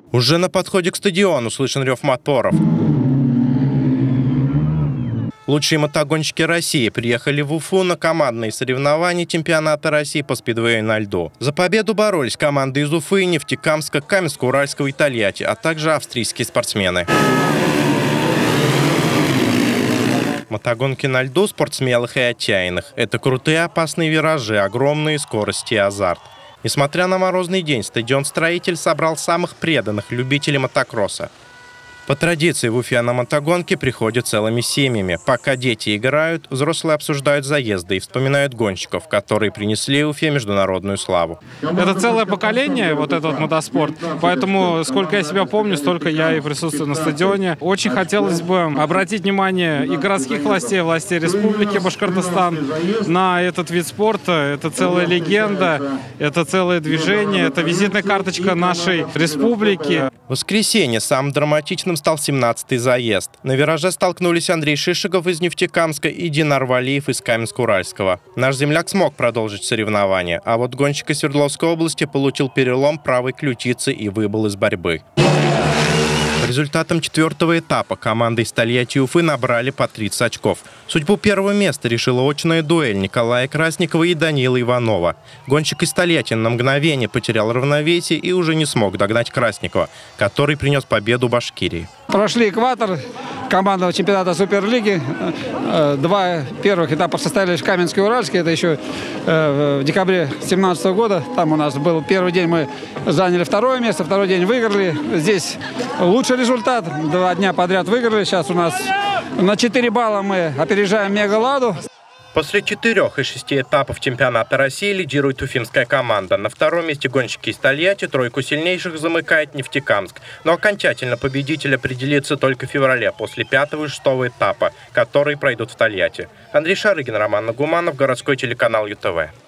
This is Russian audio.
Уже на подходе к стадиону слышен рев моторов. Лучшие мотогонщики России приехали в Уфу на командные соревнования чемпионата России по спидвею на льду. За победу боролись команды из Уфы, Нефтекамска, Каменска-Уральского и Тольятти, а также австрийские спортсмены. Мотогонки на льду – спорт смелых и отчаянных. Это крутые опасные виражи, огромные скорости и азарт. Несмотря на морозный день, стадион-строитель собрал самых преданных любителей мотокросса. По традиции в Уфе на мотогонки приходят целыми семьями. Пока дети играют, взрослые обсуждают заезды и вспоминают гонщиков, которые принесли Уфе международную славу. Это целое поколение, вот этот мотоспорт. Поэтому, сколько я себя помню, столько я и присутствую на стадионе. Очень хотелось бы обратить внимание и городских властей, властей Республики Башкортостан на этот вид спорта. Это целая легенда, это целое движение, это визитная карточка нашей республики. В воскресенье самым драматичным стал 17-й заезд. На вираже столкнулись Андрей Шишиков из Нефтекамска и Динар Валиев из Каменска-Уральского. Наш земляк смог продолжить соревнования, а вот гонщик из Свердловской области получил перелом правой ключицы и выбыл из борьбы. Результатом 4-го этапа команды из Тольятти и Уфы набрали по 30 очков. Судьбу первого места решила очная дуэль Николая Красникова и Данила Иванова. Гонщик из Тольятти на мгновение потерял равновесие и уже не смог догнать Красникова, который принес победу Башкирии. Прошли экватор командного чемпионата Суперлиги. Два первых этапа состоялись в Каменске и Уральске. Это еще в декабре 2017 года. Там у нас был первый день, мы заняли второе место, второй день выиграли. Здесь лучший результат. 2 дня подряд выиграли. Сейчас у нас на 4 балла мы опережаем Мегаладу. После 4 из 6 этапов чемпионата России лидирует уфимская команда. На втором месте гонщики из Тольятти, тройку сильнейших замыкает Нефтекамск. Но окончательно победитель определится только в феврале, после 5-го и 6-го этапа, которые пройдут в Тольятти. Андрей Шарыгин, Роман Нагуманов, городской телеканал ЮТВ.